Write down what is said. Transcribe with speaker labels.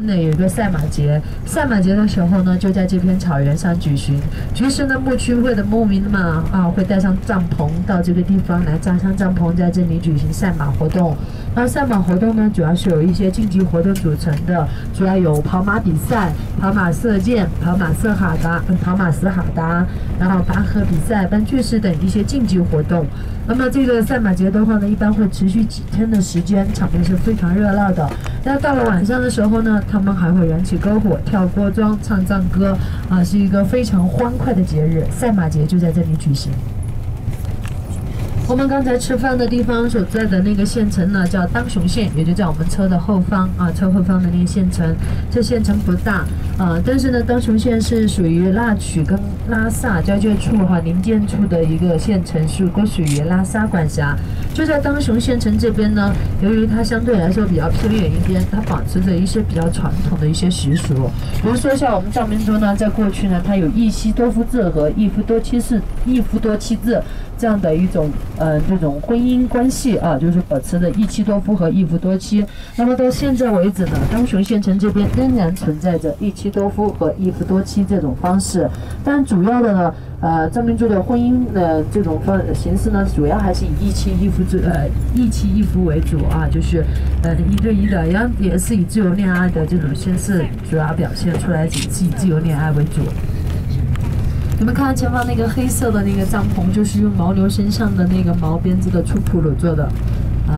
Speaker 1: 有一个赛马节，赛马节的时候呢，就在这片草原上举行。于是呢，牧区会的牧民们会带上帐篷到这个地方来扎上帐篷，在这里举行赛马活动。那赛马活动呢，主要是有一些竞技活动组成的，主要有跑马比赛、跑马射箭、跑马斯哈达，然后拔河比赛、搬巨石等一些竞技活动。那么这个赛马节的话呢，一般会持续几天的时间，场面是非常热闹的。那到了晚上的时候呢，他们还会燃起篝火、跳锅庄、唱赞歌，是一个非常欢快的节日。赛马节就在这里举行。我们刚才吃饭的地方所在的那个县城呢，叫当雄县，也就在我们车的后方车后方的那个县城。这县城不大但是呢，当雄县是属于腊曲跟拉萨交界处临界处的一个县城，归属于拉萨管辖。就在当雄县城这边呢，由于它相对来说比较偏远一边，它保持着一些比较传统的一些习俗，比如说像我们藏民族呢，在过去呢，它有一妻多夫制和一夫多妻制这样的一种这种婚姻关系就是保持着一妻多夫和一夫多妻。那么到现在为止呢，当雄县城这边仍然存在着一妻多夫和一夫多妻这种方式，但主要的呢，藏民族的婚姻的这种形式呢，主要还是以一妻一夫为主就是一对一的，也是以自由恋爱的这种形式主要表现出来，以自由恋爱为主。你们看前方那个黑色的那个帐篷，就是用牦牛身上的那个毛编织的粗布鲁做的。